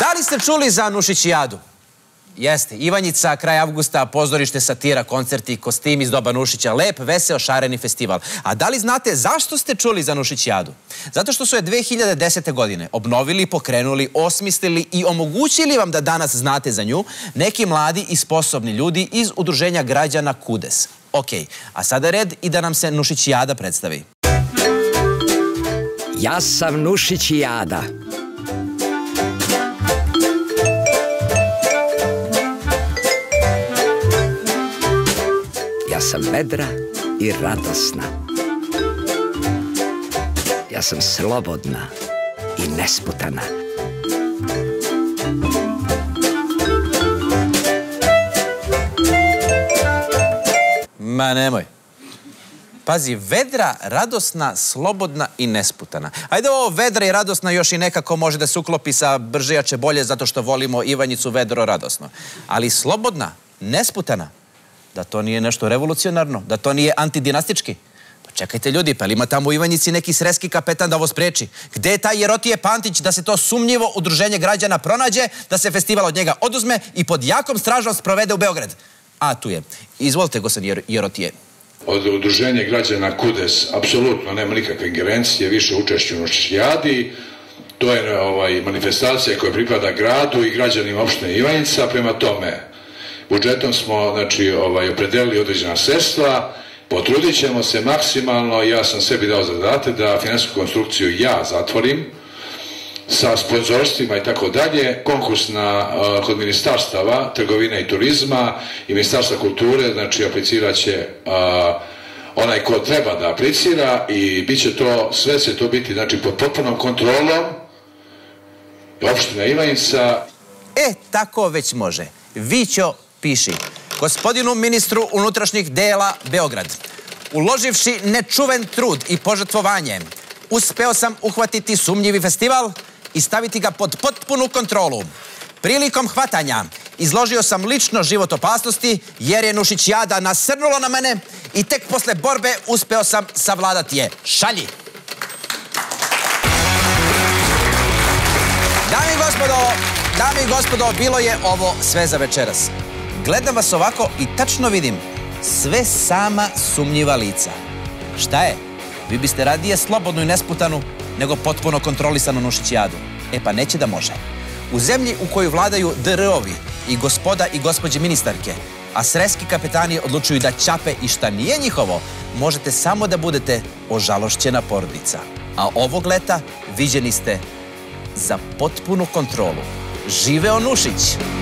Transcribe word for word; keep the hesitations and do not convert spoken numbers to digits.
Da li ste čuli za Nušićijadu? Jeste, Ivanjica, kraj avgusta, pozorište, satira, koncerti, kostim iz doba Nušića, lep, veseo, šareni festival. A da li znate zašto ste čuli za Nušićijadu? Zato što su je dve hiljade desete. godine obnovili, pokrenuli, osmislili i omogućili vam da danas znate za nju neki mladi i sposobni ljudi iz udruženja građana Kudes. Ok, a sada je red i da nam se Nušićijada predstavi. Ja sam Nušićijada. Ja sam vedra i radosna. Ja sam slobodna i nesputana. Ma nemoj. Pazi, vedra, radosna, slobodna i nesputana. Ajde, ovo vedra i radosna još i nekako može da se uklopi sa brže jače bolje zato što volimo Ivanjicu vedro radosno. Ali slobodna, nesputana, da to nije nešto revolucionarno, da to nije antidinastički. Pa čekajte ljudi, pa li ima tamo u Ivanjici neki sreski kapetan da ovo spreči? Gde je taj Jerotije Pantić da se to sumnjivo udruženje građana pronađe, da se festival od njega oduzme i pod jakom stražom sprovede u Beograd? A, tu je. Izvolite, gospodin Jerotije. Od udruženja građana Kudes apsolutno nema nikakve ingerencije, više učešću u Nušićijadi. To je manifestacija koja pripada gradu i građanima opštine Ivanjica. Prema tome, budžetom smo opredelili određena sredstva, potrudit ćemo se maksimalno. Ja sam sebi dao zadatak da finansijsku konstrukciju ja zatvorim sa sponzorstvima i tako dalje. Konkurs kod ministarstava trgovine i turizma i ministarstva kulture, znači aplicirat će onaj ko treba da aplicira i bit će to, sve će to biti znači pod potpunom kontrolom opština Ivanjica. E, tako već može. Vićo piši. Gospodinu ministru unutrašnjih dela Beograd, uloživši nečuven trud i požrtvovanje, uspeo sam uhvatiti sumnjivi festival i staviti ga pod potpunu kontrolu. Prilikom hvatanja izložio sam lično život opasnosti jer je Nušićijada nasrnulo na mene i tek posle borbe uspeo sam savladati je. Šalji! Dame i gospodo, dame i gospodo, bilo je ovo sve za večeras. Gledam vas ovako i tačno vidim sve sama sumnjiva lica. Šta je? Vi biste radije slobodnu i nesputanu nego potpuno kontrolisanu Nušićijadu. E pa neće da može. U zemlji u kojoj vladaju D R-ovi i gospoda i gospođe ministarke, a sreski kapetani odlučuju da ćape i šta nije njihovo, možete samo da budete ožalošćena porodica. A ovog leta viđeni ste za potpunu kontrolu. Živeo Nušić!